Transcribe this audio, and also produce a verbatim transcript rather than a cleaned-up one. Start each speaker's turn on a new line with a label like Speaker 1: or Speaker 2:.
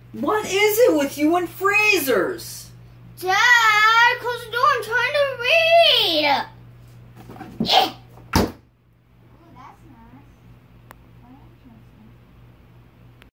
Speaker 1: What is it with you and freezers?
Speaker 2: Dad, close the door. I'm trying to read. Eh.